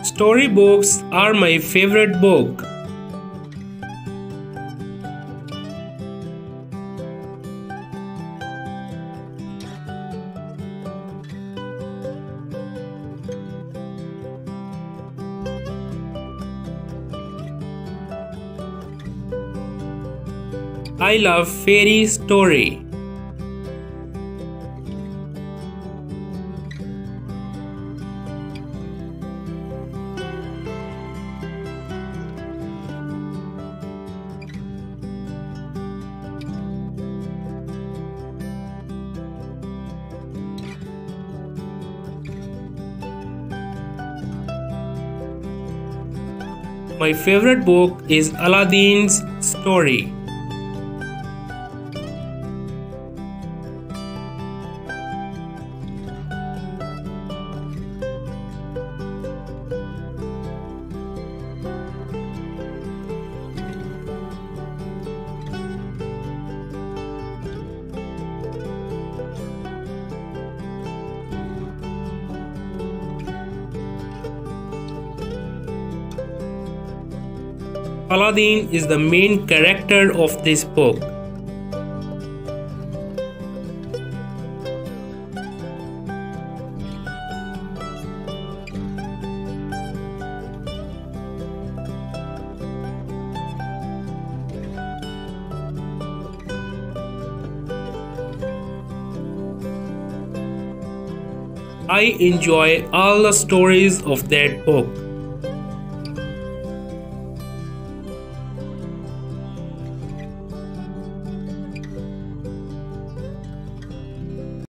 Storybooks are my favorite book. I love fairy story. My favorite book is Aladdin's story. Aladdin is the main character of this book. I enjoy all the stories of that book.